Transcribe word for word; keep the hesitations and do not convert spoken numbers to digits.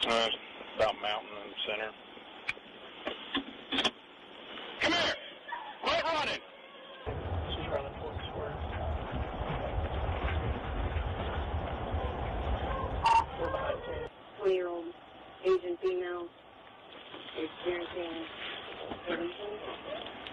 Uh, about Mountain and Center. Come here! Quit running! She's running towards square. We're behind ten. twenty-year-old Asian female experiencing pregnancy.